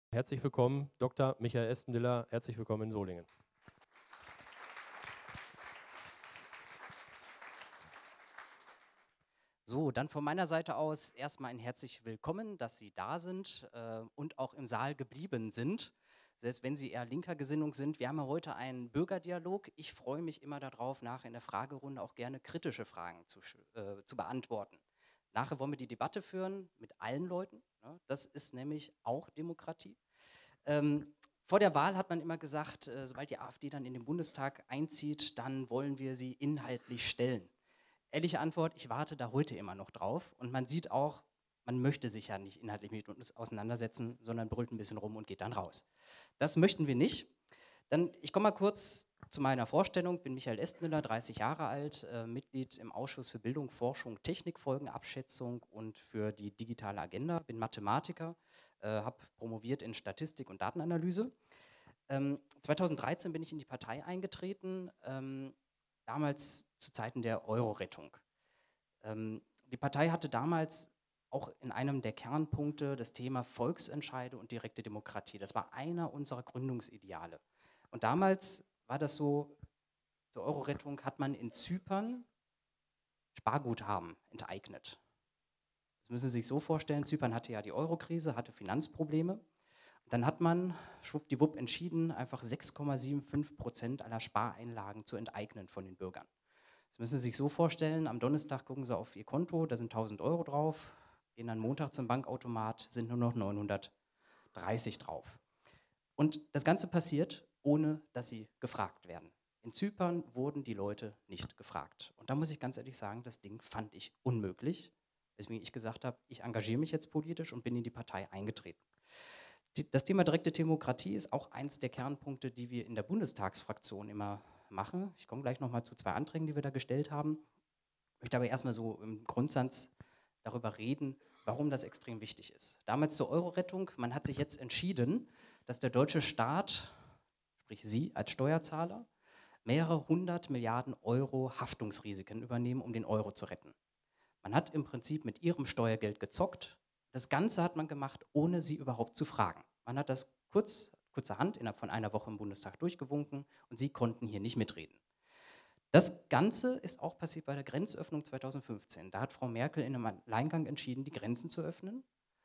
Herzlich willkommen, Dr. Michael Estendiller. Herzlich willkommen in Solingen. So, dann von meiner Seite aus erstmal ein herzlich willkommen, dass Sie da sind und auch im Saal geblieben sind. Selbst wenn Sie eher linker Gesinnung sind. Wir haben ja heute einen Bürgerdialog. Ich freue mich immer darauf, nachher in der Fragerunde auch gerne kritische Fragen zu beantworten. Nachher wollen wir die Debatte führen mit allen Leuten. Ne? Das ist nämlich auch Demokratie. Vor der Wahl hat man immer gesagt, sobald die AfD dann in den Bundestag einzieht, dann wollen wir sie inhaltlich stellen. Ehrliche Antwort, ich warte da heute immer noch drauf. Und man sieht auch, man möchte sich ja nicht inhaltlich mit uns auseinandersetzen, sondern brüllt ein bisschen rum und geht dann raus. Das möchten wir nicht. Dann, ich komme mal kurz zu meiner Vorstellung. Bin Michael Estendiller, 30 Jahre alt, Mitglied im Ausschuss für Bildung, Forschung, Technikfolgenabschätzung und für die digitale Agenda. Bin Mathematiker, habe promoviert in Statistik und Datenanalyse. 2013 bin ich in die Partei eingetreten, damals zu Zeiten der Euro-Rettung. Die Partei hatte damals auch in einem der Kernpunkte das Thema Volksentscheide und direkte Demokratie. Das war einer unserer Gründungsideale. Und damals war das so, zur Euro-Rettung hat man in Zypern Sparguthaben enteignet. Das müssen Sie sich so vorstellen, Zypern hatte ja die Euro-Krise, hatte Finanzprobleme. Dann hat man schwuppdiwupp entschieden, einfach 6,75% aller Spareinlagen zu enteignen von den Bürgern. Das müssen Sie sich so vorstellen, am Donnerstag gucken Sie auf Ihr Konto, da sind 1.000 Euro drauf, gehen dann Montag zum Bankautomat, sind nur noch 930 drauf. Und das Ganze passiert, ohne dass Sie gefragt werden. In Zypern wurden die Leute nicht gefragt. Und da muss ich ganz ehrlich sagen, das Ding fand ich unmöglich, weswegen ich gesagt habe, ich engagiere mich jetzt politisch und bin in die Partei eingetreten. Das Thema direkte Demokratie ist auch eins der Kernpunkte, die wir in der Bundestagsfraktion immer machen. Ich komme gleich nochmal zu 2 Anträgen, die wir da gestellt haben. Ich möchte aber erstmal so im Grundsatz darüber reden, warum das extrem wichtig ist. Damals zur Euro-Rettung, man hat sich jetzt entschieden, dass der deutsche Staat, sprich Sie als Steuerzahler, mehrere 100 Milliarden Euro Haftungsrisiken übernehmen, um den Euro zu retten. Man hat im Prinzip mit ihrem Steuergeld gezockt. Das Ganze hat man gemacht, ohne sie überhaupt zu fragen. Man hat das kurzerhand innerhalb von einer Woche im Bundestag durchgewunken und sie konnten hier nicht mitreden. Das Ganze ist auch passiert bei der Grenzöffnung 2015. Da hat Frau Merkel in einem Alleingang entschieden, die Grenzen zu öffnen.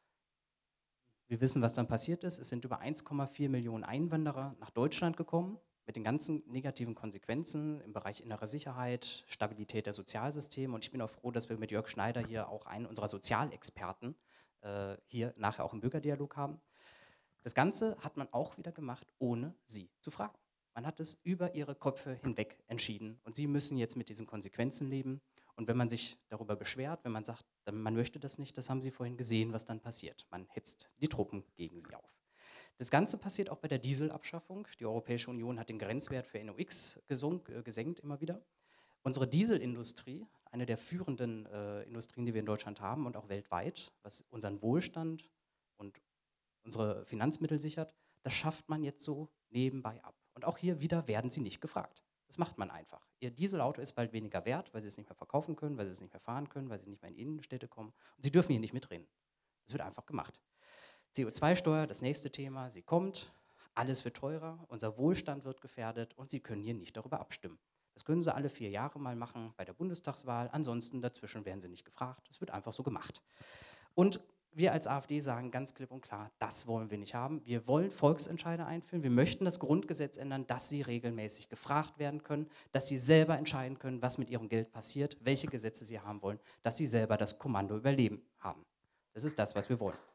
Wir wissen, was dann passiert ist. Es sind über 1,4 Millionen Einwanderer nach Deutschland gekommen, mit den ganzen negativen Konsequenzen im Bereich innere Sicherheit, Stabilität der Sozialsysteme. Und ich bin auch froh, dass wir mit Jörg Schneider hier auch einen unserer Sozialexperten hier nachher auch im Bürgerdialog haben. Das Ganze hat man auch wieder gemacht, ohne sie zu fragen. Man hat es über ihre Köpfe hinweg entschieden und sie müssen jetzt mit diesen Konsequenzen leben. Und wenn man sich darüber beschwert, wenn man sagt, man möchte das nicht, das haben Sie vorhin gesehen, was dann passiert. Man hetzt die Truppen gegen sie auf. Das Ganze passiert auch bei der Dieselabschaffung. Die Europäische Union hat den Grenzwert für NOx gesenkt immer wieder. Unsere Dieselindustrie, eine der führenden Industrien, die wir in Deutschland haben und auch weltweit, was unseren Wohlstand und unsere Finanzmittel sichert, das schafft man jetzt so nebenbei ab. Und auch hier wieder werden sie nicht gefragt. Das macht man einfach. Ihr Dieselauto ist bald weniger wert, weil sie es nicht mehr verkaufen können, weil sie es nicht mehr fahren können, weil sie nicht mehr in die Innenstädte kommen. Und sie dürfen hier nicht mitreden. Das wird einfach gemacht. CO2-Steuer, das nächste Thema, sie kommt, alles wird teurer, unser Wohlstand wird gefährdet und sie können hier nicht darüber abstimmen. Das können sie alle 4 Jahre mal machen bei der Bundestagswahl, ansonsten dazwischen werden sie nicht gefragt. Es wird einfach so gemacht. Und wir als AfD sagen ganz klipp und klar, das wollen wir nicht haben. Wir wollen Volksentscheide einführen. Wir möchten das Grundgesetz ändern, dass sie regelmäßig gefragt werden können, dass sie selber entscheiden können, was mit ihrem Geld passiert, welche Gesetze sie haben wollen, dass sie selber das Kommando über Leben haben. Das ist das, was wir wollen.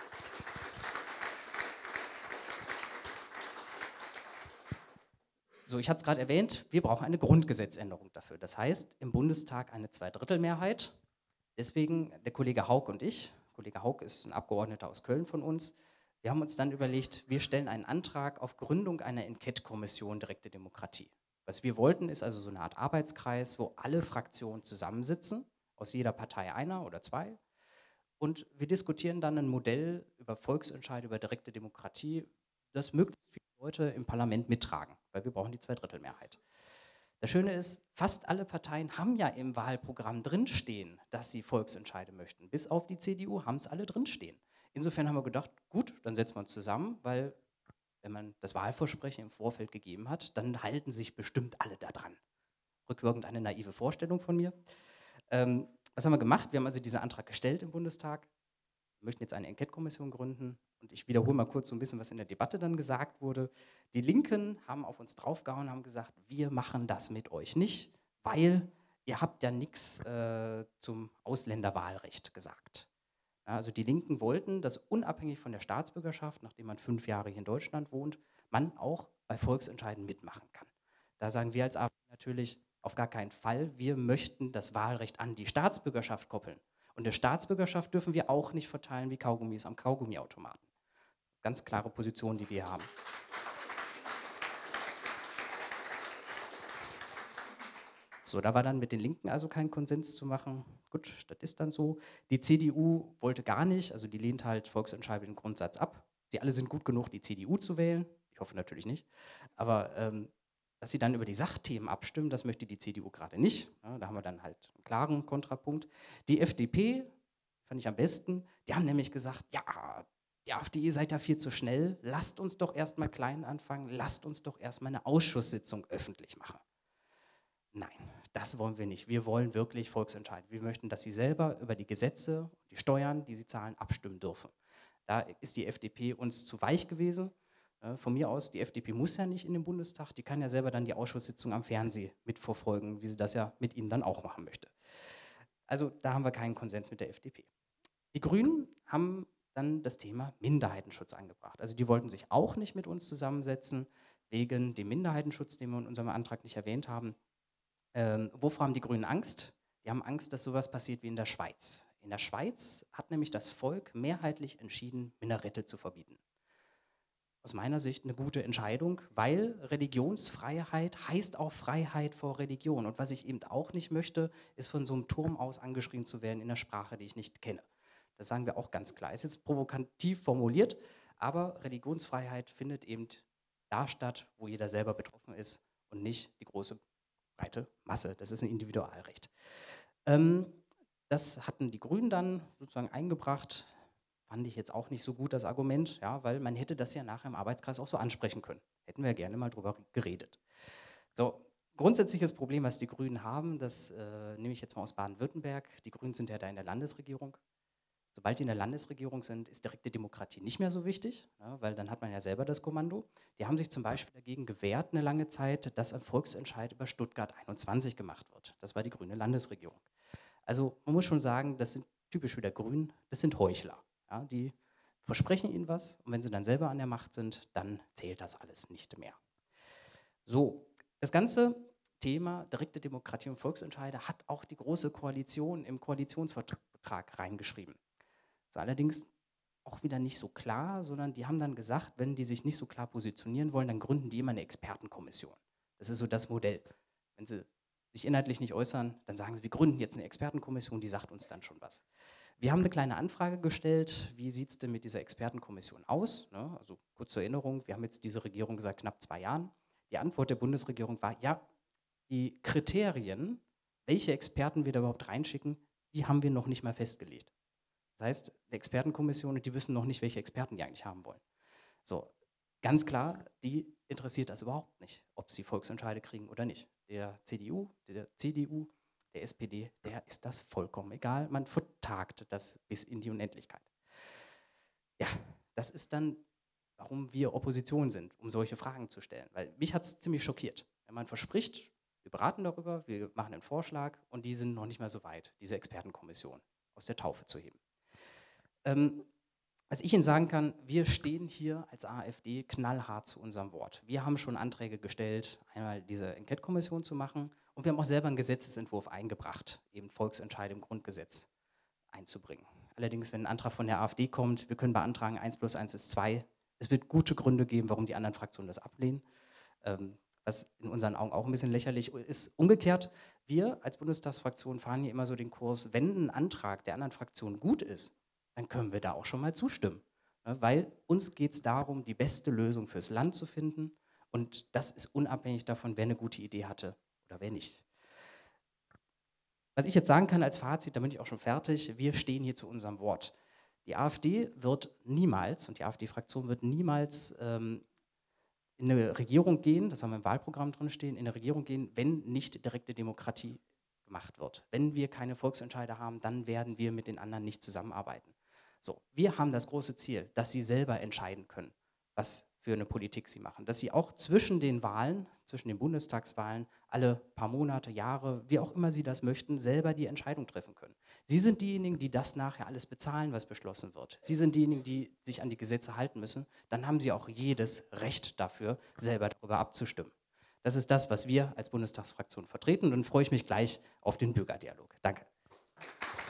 So, ich hatte es gerade erwähnt, wir brauchen eine Grundgesetzänderung dafür. Das heißt, im Bundestag eine Zweidrittelmehrheit. Deswegen der Kollege Haug und ich, Kollege Haug ist ein Abgeordneter aus Köln von uns, wir haben uns dann überlegt, wir stellen einen Antrag auf Gründung einer Enquete-Kommission direkte Demokratie. Was wir wollten, ist also so eine Art Arbeitskreis, wo alle Fraktionen zusammensitzen, aus jeder Partei einer oder zwei. Und wir diskutieren dann ein Modell über Volksentscheide, über direkte Demokratie, das möglichst viele Leute im Parlament mittragen, weil wir brauchen die Zweidrittelmehrheit. Das Schöne ist, fast alle Parteien haben ja im Wahlprogramm drinstehen, dass sie Volksentscheide möchten. Bis auf die CDU haben es alle drinstehen. Insofern haben wir gedacht, gut, dann setzen wir uns zusammen, weil wenn man das Wahlversprechen im Vorfeld gegeben hat, dann halten sich bestimmt alle daran. Rückwirkend eine naive Vorstellung von mir. Was haben wir gemacht? Wir haben also diesen Antrag gestellt im Bundestag. Wir möchten jetzt eine Enquete-Kommission gründen. Und ich wiederhole mal kurz so ein bisschen, was in der Debatte dann gesagt wurde. Die Linken haben auf uns draufgehauen, haben gesagt, wir machen das mit euch nicht, weil ihr habt ja nichts zum Ausländerwahlrecht gesagt. Ja, also die Linken wollten, dass unabhängig von der Staatsbürgerschaft, nachdem man 5 Jahre hier in Deutschland wohnt, man auch bei Volksentscheiden mitmachen kann. Da sagen wir als AfD natürlich auf gar keinen Fall, wir möchten das Wahlrecht an die Staatsbürgerschaft koppeln. Und eine Staatsbürgerschaft dürfen wir auch nicht verteilen wie Kaugummis am Kaugummiautomaten. Ganz klare Position, die wir haben. So, da war dann mit den Linken also kein Konsens zu machen. Gut, das ist dann so. Die CDU wollte gar nicht, also die lehnt halt Volksentscheid im Grundsatz ab. Sie alle sind gut genug, die CDU zu wählen. Ich hoffe natürlich nicht. Aber dass sie dann über die Sachthemen abstimmen, das möchte die CDU gerade nicht. Ja, da haben wir dann halt einen klaren Kontrapunkt. Die FDP, fand ich am besten, die haben nämlich gesagt, ja, die AfD, ihr seid ja viel zu schnell, lasst uns doch erstmal klein anfangen, lasst uns doch erstmal eine Ausschusssitzung öffentlich machen. Nein, das wollen wir nicht. Wir wollen wirklich Volksentscheid. Wir möchten, dass Sie selber über die Gesetze, die Steuern, die Sie zahlen, abstimmen dürfen. Da ist die FDP uns zu weich gewesen. Von mir aus, die FDP muss ja nicht in den Bundestag, die kann ja selber dann die Ausschusssitzung am Fernsehen mitverfolgen, wie sie das ja mit Ihnen dann auch machen möchte. Also da haben wir keinen Konsens mit der FDP. Die Grünen haben dann das Thema Minderheitenschutz angebracht. Also die wollten sich auch nicht mit uns zusammensetzen, wegen dem Minderheitenschutz, den wir in unserem Antrag nicht erwähnt haben. Wovor haben die Grünen Angst? Die haben Angst, dass sowas passiert wie in der Schweiz. In der Schweiz hat nämlich das Volk mehrheitlich entschieden, Minarette zu verbieten. Aus meiner Sicht eine gute Entscheidung, weil Religionsfreiheit heißt auch Freiheit vor Religion. Und was ich eben auch nicht möchte, ist von so einem Turm aus angeschrien zu werden in einer Sprache, die ich nicht kenne. Das sagen wir auch ganz klar. Ist jetzt provokativ formuliert, aber Religionsfreiheit findet eben da statt, wo jeder selber betroffen ist und nicht die große breite Masse. Das ist ein Individualrecht. Das hatten die Grünen dann sozusagen eingebracht. Fand ich jetzt auch nicht so gut, das Argument, ja, weil man hätte das ja nachher im Arbeitskreis auch so ansprechen können. Hätten wir gerne mal drüber geredet. So, grundsätzliches Problem, was die Grünen haben, das nehme ich jetzt mal aus Baden-Württemberg. Die Grünen sind ja da in der Landesregierung. Sobald die in der Landesregierung sind, ist direkte Demokratie nicht mehr so wichtig, ja, weil dann hat man ja selber das Kommando. Die haben sich zum Beispiel dagegen gewehrt eine lange Zeit, dass ein Volksentscheid über Stuttgart 21 gemacht wird. Das war die grüne Landesregierung. Also man muss schon sagen, das sind typisch wieder Grün, das sind Heuchler. Ja, die versprechen ihnen was und wenn sie dann selber an der Macht sind, dann zählt das alles nicht mehr. So, das ganze Thema direkte Demokratie und Volksentscheide hat auch die Große Koalition im Koalitionsvertrag reingeschrieben. So, allerdings auch wieder nicht so klar, sondern die haben dann gesagt, wenn die sich nicht so klar positionieren wollen, dann gründen die immer eine Expertenkommission. Das ist so das Modell. Wenn sie sich inhaltlich nicht äußern, dann sagen sie, wir gründen jetzt eine Expertenkommission, die sagt uns dann schon was. Wir haben eine kleine Anfrage gestellt, wie sieht es denn mit dieser Expertenkommission aus? Ne? Also kurz zur Erinnerung, wir haben jetzt diese Regierung seit knapp 2 Jahren. Die Antwort der Bundesregierung war, ja, die Kriterien, welche Experten wir da überhaupt reinschicken, die haben wir noch nicht mal festgelegt. Das heißt, die Expertenkommission, die wissen noch nicht, welche Experten die eigentlich haben wollen. So, ganz klar, die interessiert das überhaupt nicht, ob sie Volksentscheide kriegen oder nicht. Der CDU, der SPD, der ist das vollkommen egal. Man vertagt das bis in die Unendlichkeit. Ja, das ist dann, warum wir Opposition sind, um solche Fragen zu stellen. Weil mich hat es ziemlich schockiert. Wenn man verspricht, wir beraten darüber, wir machen einen Vorschlag und die sind noch nicht mal so weit, diese Expertenkommission aus der Taufe zu heben. Was ich Ihnen sagen kann, wir stehen hier als AfD knallhart zu unserem Wort. Wir haben schon Anträge gestellt, einmal diese Enquete-Kommission zu machen und wir haben auch selber einen Gesetzesentwurf eingebracht, eben Volksentscheide im Grundgesetz einzubringen. Allerdings, wenn ein Antrag von der AfD kommt, wir können beantragen, 1 + 1 ist 2. Es wird gute Gründe geben, warum die anderen Fraktionen das ablehnen, was in unseren Augen auch ein bisschen lächerlich ist. Umgekehrt, wir als Bundestagsfraktion fahren hier immer so den Kurs, wenn ein Antrag der anderen Fraktion gut ist, dann können wir da auch schon mal zustimmen. Weil uns geht es darum, die beste Lösung fürs Land zu finden und das ist unabhängig davon, wer eine gute Idee hatte oder wer nicht. Was ich jetzt sagen kann als Fazit, da bin ich auch schon fertig, wir stehen hier zu unserem Wort. Die AfD wird niemals, und die AfD-Fraktion wird niemals in eine Regierung gehen, das haben wir im Wahlprogramm drin stehen, in eine Regierung gehen, wenn nicht direkte Demokratie gemacht wird. Wenn wir keine Volksentscheide haben, dann werden wir mit den anderen nicht zusammenarbeiten. So, wir haben das große Ziel, dass sie selber entscheiden können, was für eine Politik sie machen. Dass sie auch zwischen den Wahlen, zwischen den Bundestagswahlen, alle paar Monate, Jahre, wie auch immer sie das möchten, selber die Entscheidung treffen können. Sie sind diejenigen, die das nachher alles bezahlen, was beschlossen wird. Sie sind diejenigen, die sich an die Gesetze halten müssen. Dann haben sie auch jedes Recht dafür, selber darüber abzustimmen. Das ist das, was wir als Bundestagsfraktion vertreten. Und dann freue ich mich gleich auf den Bürgerdialog. Danke.